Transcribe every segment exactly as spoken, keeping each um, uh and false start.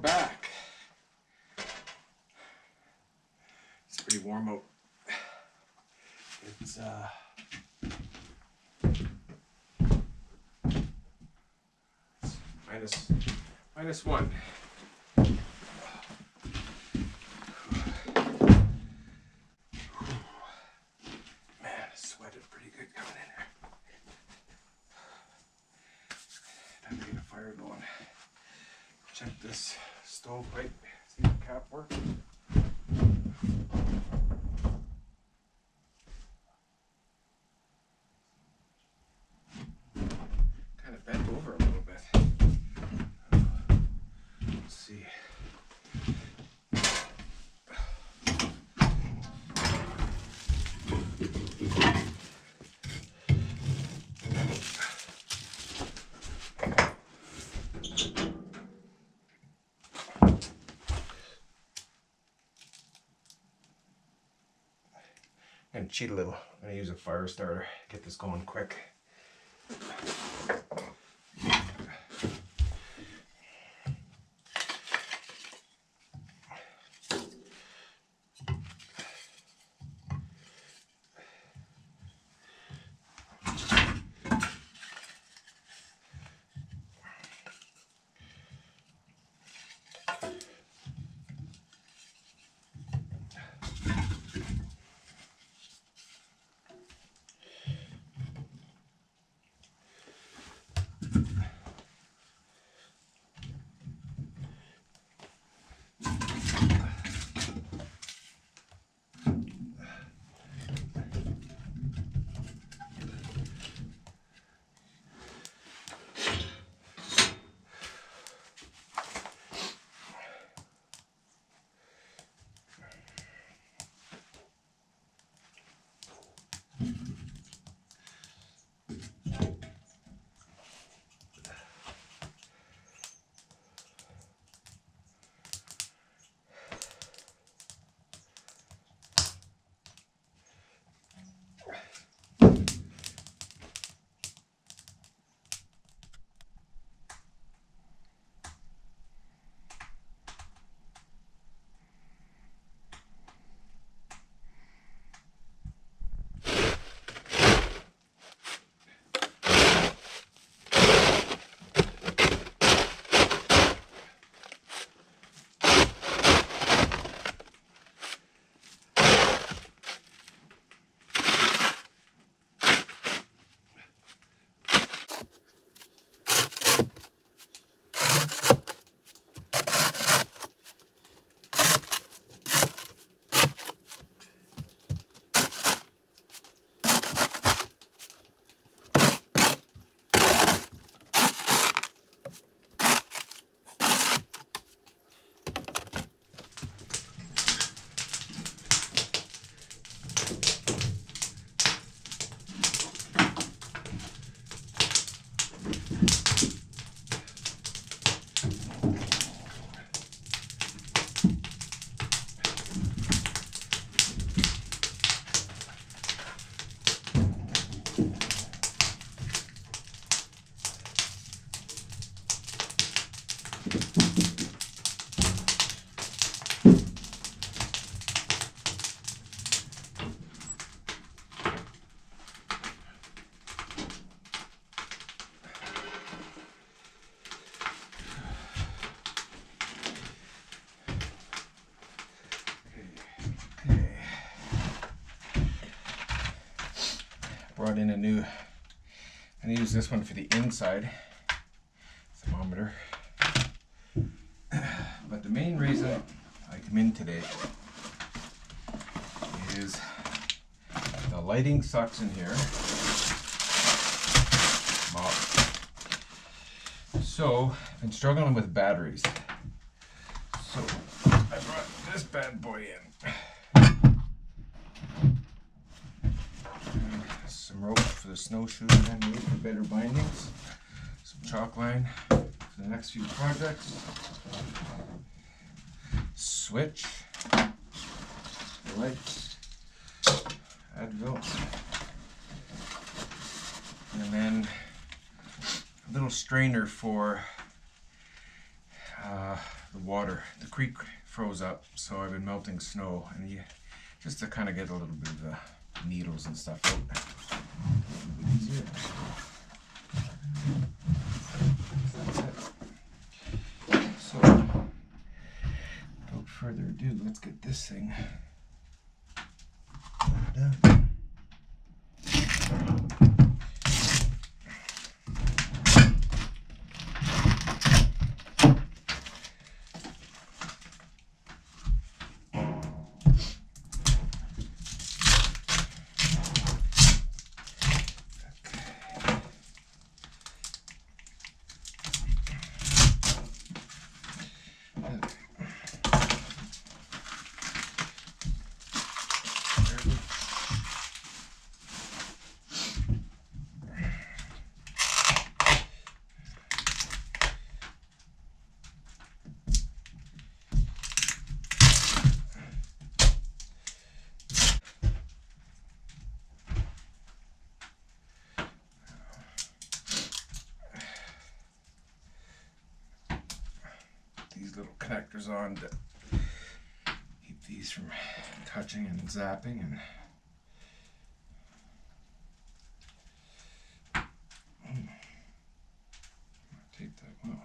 back. It's pretty warm out. It's uh it's minus minus one. Man, I sweated pretty good coming in here. Time to get a fire going. Check this stovepipe, see if the cap works. Kind of bent over a little bit. Let's see. I'm gonna cheat a little. I'm gonna use a fire starter, get this going quick. Brought in a new, I'm gonna use this one for the inside thermometer. But the main reason I come in today is the lighting sucks in here. Well, so I've been struggling with batteries. So I brought this bad boy in. Some rope for the snowshoes I need for better bindings. Some chalk line for the next few projects. Switch. The lights. Advil. And then a little strainer for uh, the water, the creek froze up, so I've been melting snow, and you, just to kind of get a little bit of the needles and stuff out. A little bit easier. That's it. So, without further ado, let's get this thing done. These little connectors on to keep these from touching and zapping, and mm. Tape that well.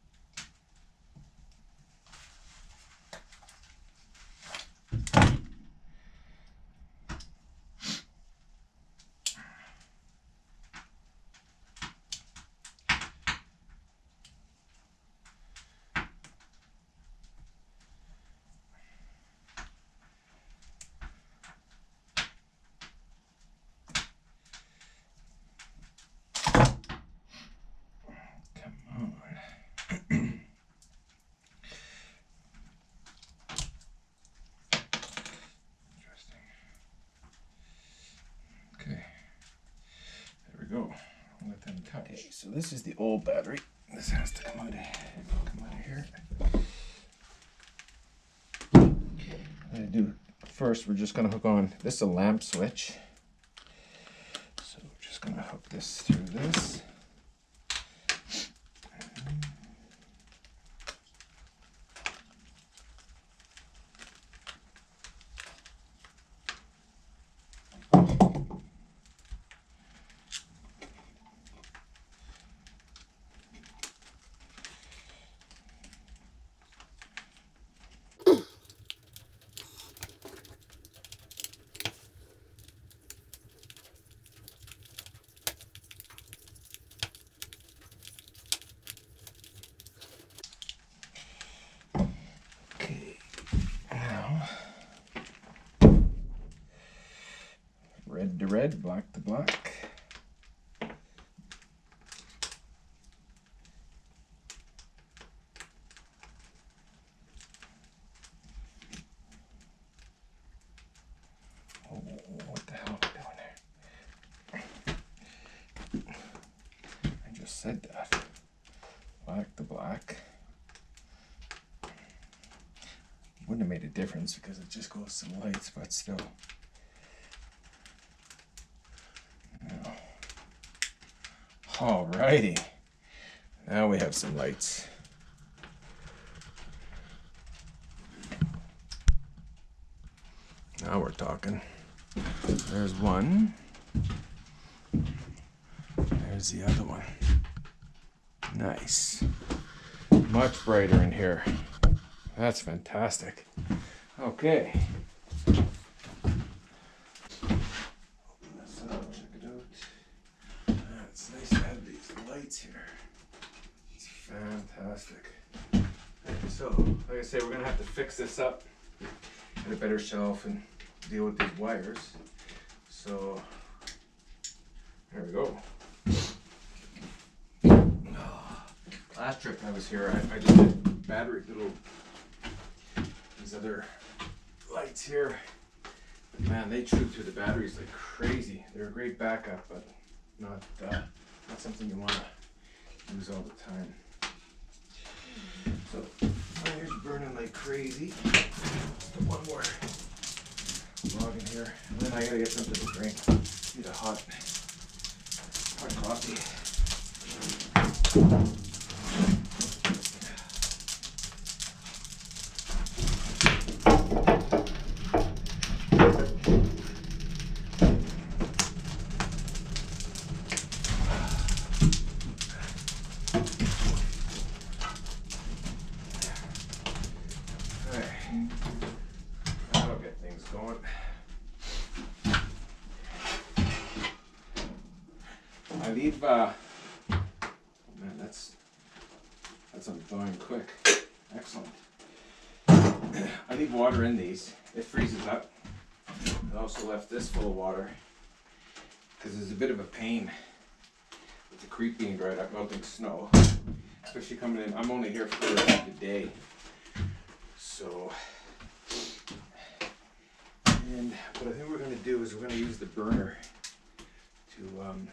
Go. Let them touch. Okay, so this is the old battery. This has to come out of, come out of here. What I do first, we're just going to hook on. This is a lamp switch. So we're just going to hook this through this. Red to red, black to black. Oh, what the hell am I doing there? I just said that. Black to black. Wouldn't have made a difference because it just goes to the lights, but still. Alrighty, now we have some lights. Now we're talking. There's one. There's the other one. Nice. Much brighter in here. That's fantastic. Okay. Here. It's fantastic. So, like I say, we're gonna have to fix this up, get a better shelf, and deal with these wires. So, there we go. Last trip I was here, I, I just did battery little these other lights here. But man, they chewed through the batteries like crazy. They're a great backup, but not uh, not something you want to use all the time. So fire's burning like crazy. Just one more log in here, and then I gotta get something to drink. Need a hot, hot coffee. I leave, uh, man, that's, that's thawing quick. Excellent. I leave water in these. It freezes up. I also left this full of water because it's a bit of a pain with the creek being dried up, melting snow. Especially coming in, I'm only here for the day. So, and what I think we're going to do is we're going to use the burner to um,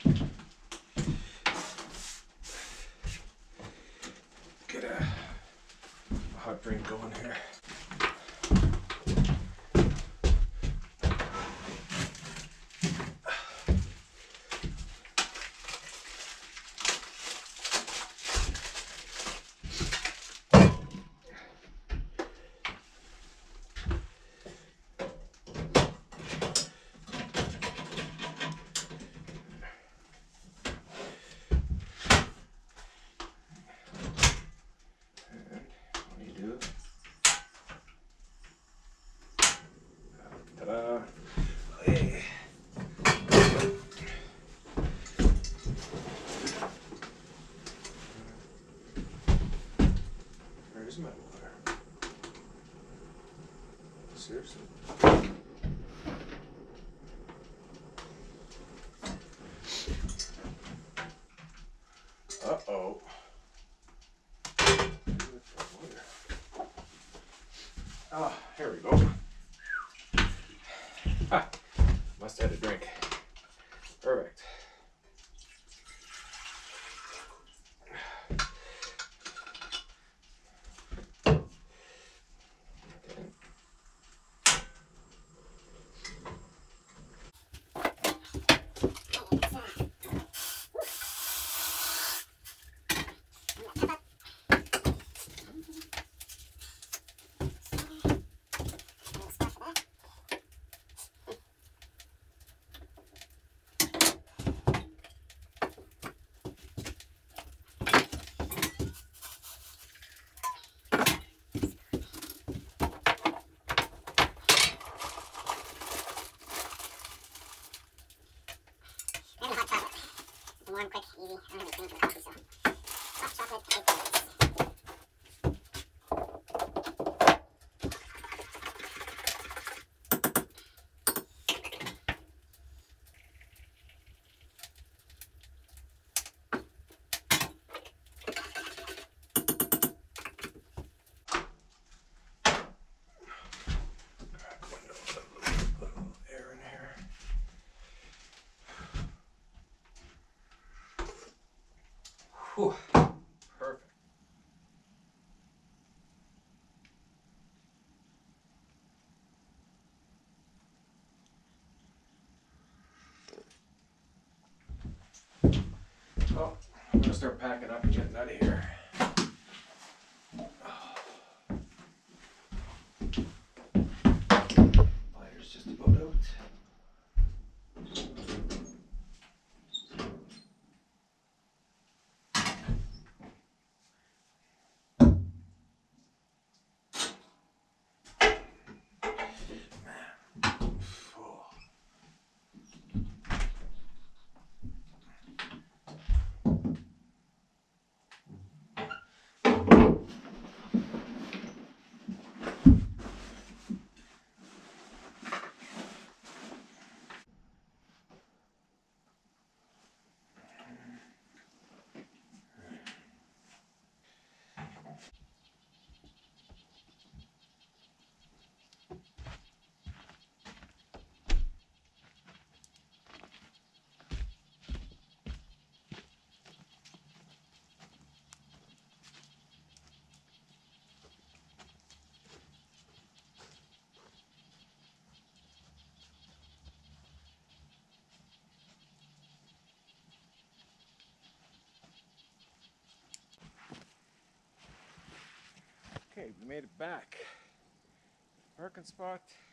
get a, a hot drink going here. Ta-da! Hey. Where's my water? Seriously? Uh-oh. Ah, here we go. Ah, must have had a drink. Perfect. Warm, quick, easy. I don't have anything for coffee, so hot chocolate, big donuts. Air in here. Whew. Perfect. Well, I'm gonna start packing up and getting out of here. Lighter's just about out. Okay, we made it back. Parking spot.